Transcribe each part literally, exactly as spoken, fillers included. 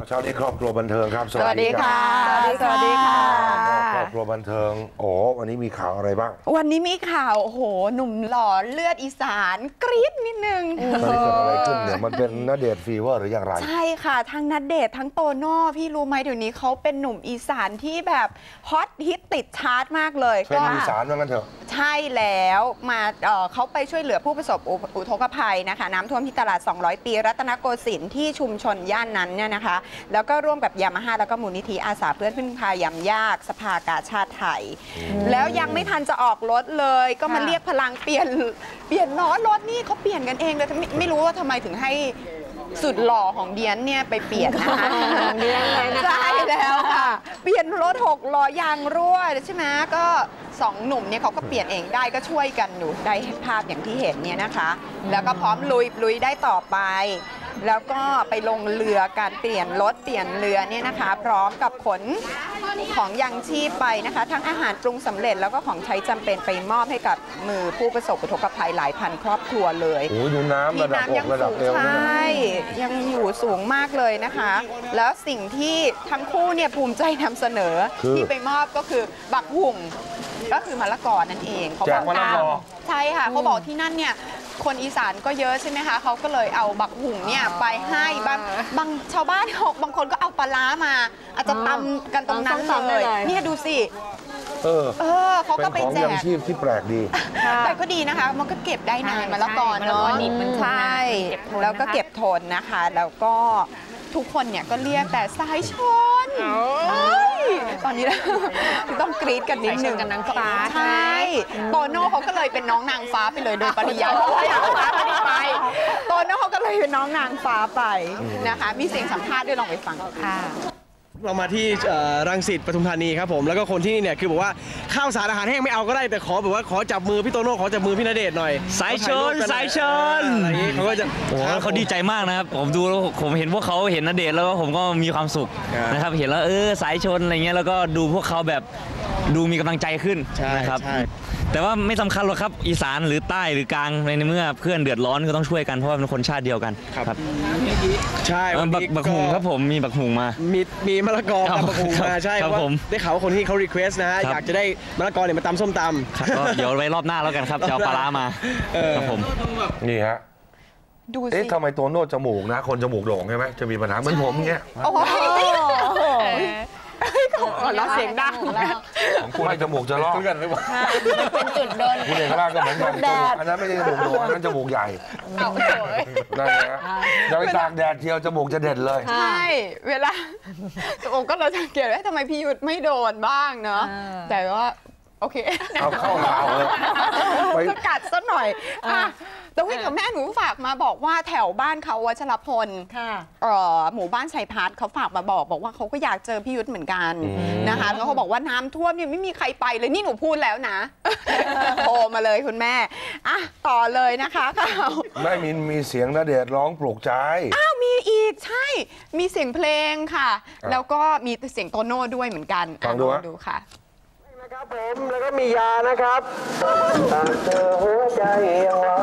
เช้านี้ครอบครัวบันเทิงครับสวัสดีค่ะสวัสดีค่ะครอบครัวบันเทิงโอ้วันนี้มีข่าวอะไรบ้างวันนี้มีข่าวโอ้โหหนุ่มหล่อเลือดอีสานกรี๊ดนิดนึงมันเกิดอะไรขึ้นเนี่ยมันเป็นณเดชน์ฟีเวอร์หรืออย่างไรใช่ค่ะทั้งณเดชน์ทั้งโตโน่พี่รู้ไหมเดี๋ยวนี้เขาเป็นหนุ่มอีสานที่แบบฮอตฮิตติดชาร์ตมากเลยเป็นอีสานว่างั้นเถอะใช่แล้วมาเอ่อเขาไปช่วยเหลือผู้ประสบอุทกภัยนะคะน้ำท่วมที่ตลาดสองร้อยปีรัตนโกสินทร์ที่ชุมชนย่านนั้นเนี่ยนะคะแล้วก็ร่วมกับยามาฮ่าแล้วก็มูลนิธิอาสาเพื่อนพึ่งพายามยากสภากาชาติไทยแล้วยังไม่ทันจะออกรถเลยก็มาเรียกพลังเปลี่ยนเปลี่ยนล้อรถนี่เขาเปลี่ยนกันเองเลยไม่ไม่รู้ว่าทำไมถึงให้สุดหล่อของเดียนเนี่ยไปเปลี่ยนนะคะเดียนเลยนะคะใช่แล้วค่ะเปลี่ยนรถหกล้อยางรั่วใช่ไหมก็สองหนุ่มเนี่ยเขาก็เปลี่ยนเองได้ก็ช่วยกันอยู่ได้ภาพอย่างที่เห็นเนี่ยนะคะแล้วก็พร้อมลุยลุยได้ต่อไปแล้วก็ไปลงเรือการเปลี่ยนรถเปลี่ยนเรือเนี่ยนะคะพร้อมกับขนของยังชีพไปนะคะทั้งอาหารปรุงสำเร็จแล้วก็ของใช้จำเป็นไปมอบให้กับมือผู้ประสบอุทกภัยหลายพันครอบครัวเลยโอ้ยดูน้ำระดับอกระดับเอวใช่ยังอยู่สูงมากเลยนะคะแล้วสิ่งที่ทั้งคู่เนี่ยภูมิใจนำเสนอที่ไปมอบก็คือบักหุ่งก็คือมะละกอนั่นเองเขาบอกมะละกอใช่ค่ะเขาบอกที่นั่นเนี่ยคนอีสานก็เยอะใช่ไหมคะเขาก็เลยเอาบักหุ่งเนี่ยไปให้บางบางชาวบ้านบางคนก็เอาปลาร้ามาอาจจะตำกันตรงนั้นเลยเนี่ยดูสิเออเออเขาก็ไปแจกเป็นของยังชีพที่แปลกดีแต่ก็ดีนะคะมันก็เก็บได้นานมะละกอเนาะใช่แล้วก็เก็บทนนะคะแล้วก็ทุกคนเนี่ยก็เรียกแต่สายชนตอนนี้ต้องกรี๊ดกันนิดนึงกันนางฟ้าใช่โตโน่เขาก็เลยเป็นน้องนางฟ้าไปเลยโดยปริยายเพราะว่านางฟ้าไม่ได้ไปโตโน่เขาก็เลยเป็นน้องนางฟ้าไปนะคะมีเสียงสัมภาษณ์ด้วยลองไปฟังค่ะเรามาที่รังสิตปทุมธานีครับผมแล้วก็คนที่นี่เนี่ยคือบอกว่าข้าวสารอาหารแห้งไม่เอาก็ได้แต่ขอแบบว่าขอจับมือพี่โตโน่ขอจับมือพี่ณเดชน์หน่อยสายชนสายชนอะไรอย่างนี้เขาก็จะโอ้เขาดีใจมากนะครับผมดูแล้วผมเห็นพวกเขาเห็นณเดชน์แล้วผมก็มีความสุขนะครับเห็นแล้วเออสายชนอะไรเงี้ยแล้วก็ดูพวกเขาแบบดูมีกำลังใจขึ้นนะครับแต่ว่าไม่สำคัญหรอกครับอีสานหรือใต้หรือกลางในเมื่อเพื่อนเดือดร้อนก็ต้องช่วยกันเพราะว่าเป็นคนชาติเดียวกันครับใช่บักบักหุงครับผมมีบักหุงมามีมีมะละกอกับบักหุงมาใช่ครับผมได้ข่าวว่าคนที่เขารีเควสนะฮะอยากจะได้มะละกอเนี่ยมาตำส้มตำก็เดี๋ยวไว้รอบหน้าแล้วกันครับจะเอาปลาร้ามาครับผมนี่ฮะดูสิเอ๊ะทำไมโตโน่จมูกนะคนจมูกโด่งใช่ไหมจะมีปัญหาเหมือนผมเงี้ยโอ้ยเราเสียงดังของคุณให้จมูกจะลอกกันหรือเปล่าเป็นจุดโดนคุณเอกราชก็เหมือนกันอันนั้นไม่ใช่จมูกโด่งอันนั้นจมูกใหญ่นั่นนะเราไปตากแดดเที่ยวจมูกจะเด่นเลยใช่เวลาโอ้ก็เราสังเกตว่าทำไมพี่ยุทธไม่โดนบ้างเนาะแต่ว่าโอเคเอาเข้าหาวเลยไปกัดซะหน่อยแต่วิ่งกับแม่หนูฝากมาบอกว่าแถวบ้านเขาวัชรพลหมู่บ้านชัยพัฒน์เขาฝากมาบอกบอกว่าเขาก็อยากเจอพี่ยุทธเหมือนกันนะคะแล้วเขาบอกว่าน้ำท่วมเนี่ยไม่มีใครไปเลยนี่หนูพูดแล้วนะโทรมาเลยคุณแม่อ่ะต่อเลยนะคะข่าวไม่มีมีเสียงณเดชน์ร้องปลุกใจอ้าวมีอีกใช่มีเสียงเพลงค่ะแล้วก็มีเสียงโตโน่ด้วยเหมือนกันลองดูค่ะนะครับผมแล้วก็มียานะครับเจอหัวใจยังว่า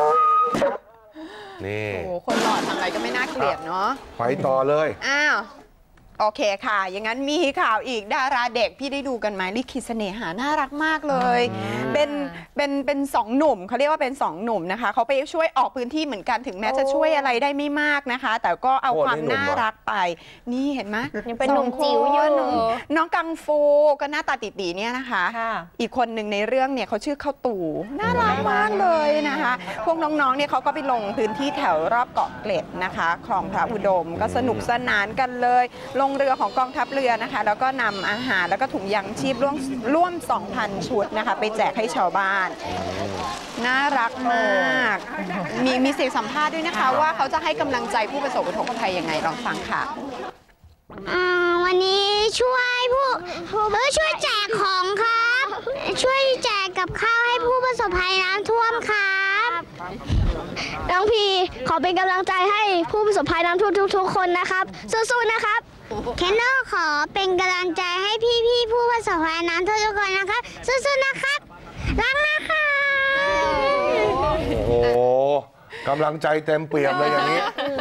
นี่โอ้คนหล่อทำอะไรก็ไม่น่าเกลียดเนาะไปต่อเลยอ้าวโอเคค่ะอย่างนั้นมีข่าวอีกดาราเด็กพี่ได้ดูกันไหมลิขิตเสน่หาน่ารักมากเลยเป็นเป็นเป็นสองหนุ่มเขาเรียกว่าเป็นสองหนุ่มนะคะเขาไปช่วยออกพื้นที่เหมือนกันถึงแม้จะช่วยอะไรได้ไม่มากนะคะแต่ก็เอาความน่ารักไปนี่เห็นไหมยังเป็นหนุ่มจิ๋วอยู่น้องกังฟูก็หน้าตาตีๆเนี่ยนะคะอีกคนหนึ่งในเรื่องเนี่ยเขาชื่อข้าวตู่น่ารักมากเลยนะคะพวกน้องๆเนี่ยเขาก็ไปลงพื้นที่แถวรอบเกาะเกร็ดนะคะคลองพระอุดมก็สนุกสนานกันเลยลงเรือของกองทัพเรือนะคะแล้วก็นำอาหารแล้วก็ถุงยางชีพร่วมร่วม สองพัน ชุดนะคะไปแจกให้ชาวบ้านน่ารักมากมีมีเสียงสัมภาษณ์ด้วยนะคะว่าเขาจะให้กำลังใจผู้ประสบอุทกภัยยังไงลองฟังค่ะวันนี้ช่วยผู้เออช่วยแจกของครับช่วยแจกกับข้าวให้ผู้ประสบภัยน้ำท่วมครับน้องพีขอเป็นกำลังใจให้ผู้ประสบภัยน้ำท่วมทุกๆคนนะครับสู้ๆนะครับเคนโน่ขอเป็นกำลังใจให้พี่ๆผู้ประสบภัยน้ำท่วมทุกคนนะครับสู้ๆนะครับรักนะคะโอ้โหกำลังใจเต็มเปี่ยมเลยอย่างนี้โอ้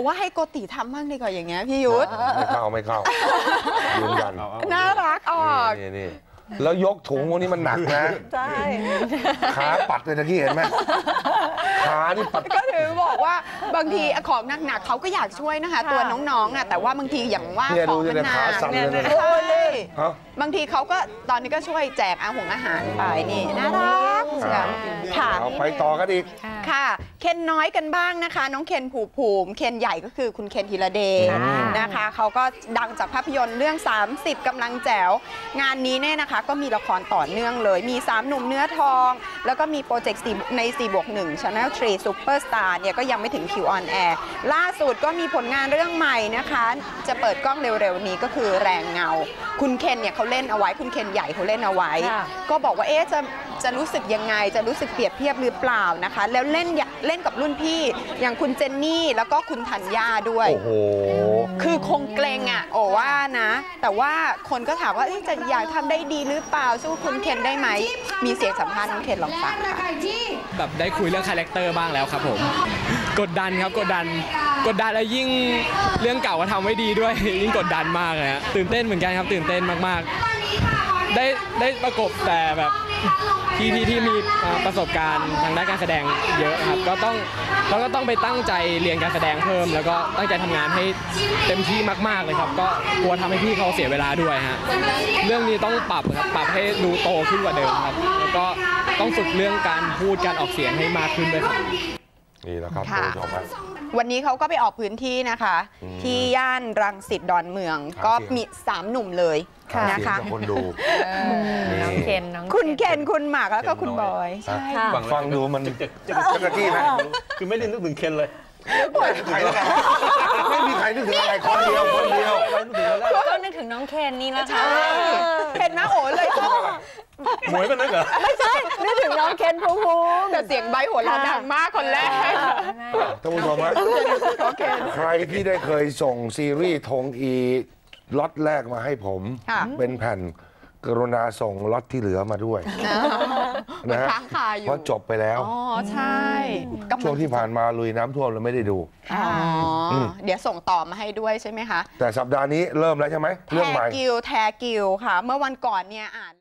บอกว่าให้โกติทำบ้างดีกว่าอย่างเงี้ยพี่ยุทธไม่เข้าไม่เข้ายืนยันน่ารักออกนี่นี่แล้วยกถุงพวกนี้มันหนักนะใช่ขาปัดเลยตะกี้เห็นไหมขานี่ปัดก็ถือบอกว่าบางทีของหนักๆเขาก็อยากช่วยนะคะ ตัวน้องๆอ่ะแต่ว่าบางทีอย่างว่าเนี่ยขดูองสิมันเนี่ยหนัขากสั่นเลยเนี่ยใช่ฮะบางทีเขาก็ตอนนี้ก็ช่วยแจกอาหงอาหารไปนี่น่ารักค่ะเอาไปต่อกันอีกค่ะเคนน้อยกันบ้างนะคะ น้องเคนภูมิภูมิเคนใหญ่ก็คือคุณเคนธีรเดชนะคะเขาก็ดังจากภาพยนตร์เรื่อง สามสิบกำลังแจ๋วงานนี้เนี่ยนะคะก็มีละครต่อเนื่องเลยมีสามหนุ่มเนื้อทอง แล้วก็มีโปรเจกต์ใน สี่บวกหนึ่ง Channel ทรี Superstar เนี่ยก็ยังไม่ถึงคิวออนแอร์ล่าสุดก็มีผลงานเรื่องใหม่นะคะจะเปิดกล้องเร็วๆนี้ก็คือแรงเงาคุณเคนเนี่ยเขาเล่นเอาไว้คุณเคนใหญ่เขาเล่นเอาไว้ก็บอกว่าเอ๊ะจะจะรู้สึกยังไงจะรู้สึกเปรียบเทียบหรือเปล่านะคะแล้วเล่นเล่นกับรุ่นพี่อย่างคุณเจนนี่แล้วก็คุณธัญญาด้วยโอ้โหคือคงเกรงอ่ะโอ้ว่านะแต่ว่าคนก็ถามว่าจะอยากทำได้ดีหรือเปล่าสู้คุณเคนได้ไหมมีเสียงสัมภาษณ์น้องเคนลองฟังค่ะแบบได้คุยเรื่องคาแรคเตอร์บ้างแล้วครับผมกดดันครับกดดันกดดันแล้วยิ่งเรื่องเก่าก็ทำไว้ดีด้วย ยิ่งกดดันมากเลยฮะตื่นเต้นเหมือนกันครับตื่นเต้นมากๆ ได้ได้ประกบแต่แบบพี่ที่ที่มีประสบการณ์ทางด้านการแสดงเยอะครับก็ต้องเราก็ต้องไปตั้งใจเรียนการแสดงเพิ่ม แล้วก็ตั้งใจทำงานให้เต็มที่มากๆเลยครับก็กลัวทำให้พี่เขาเสียเวลาด้วยฮะเรื่องนี้ต้องปรับครับปรับให้ดูโตขึ้นกว่าเดิมครับแล้วก็ต้องฝึกเรื่องการพูดการออกเสียงให้มากขึ้นด้วยครับนี่แหละครับคุณผู้ชมครับวันนี้เขาก็ไปออกพื้นที่นะคะ ที่ย่านรังสิตดอนเมือง ก็มีสามหนุ่มเลยนะคะคนดูน้องเคนน้องคุณเคนคุณหมากแล้วก็คุณบอยใช่ฟังฟังดูมันจะกระจี้ไหมคือไม่ได้นึกถึงเคนเลยใครแล้วกันไม่มีใครนึกถึงอะไรคนเดียวคนเดียวก็นึกถึงน้องเคนนี่แหละค่ะเห็นไหมโอ้เลยก็หมวยมันนึกเหรอไม่ใช่นึกถึงน้องเคนภูมิภูมิแต่เสียงใบหัวเราะดังมากคนแรกท่านผู้ชมฮะใครที่ได้เคยส่งซีรีส์ธงอีล็อตแรกมาให้ผม เป็นแผ่นกรุณาส่งล็อตที่เหลือมาด้วยนะฮะค้างคาอยู่เพราะจบไปแล้วอ๋อใช่กำลังช่วงที่ผ่านมาลุยน้ำท่วมเราไม่ได้ดูอ๋อเดี๋ยวส่งต่อมาให้ด้วยใช่ไหมคะแต่สัปดาห์นี้เริ่มแล้วใช่ไหมแทเรื่องใหม่กิวแทกิวค่ะ เมื่อวันก่อนเนี่ยอ่าน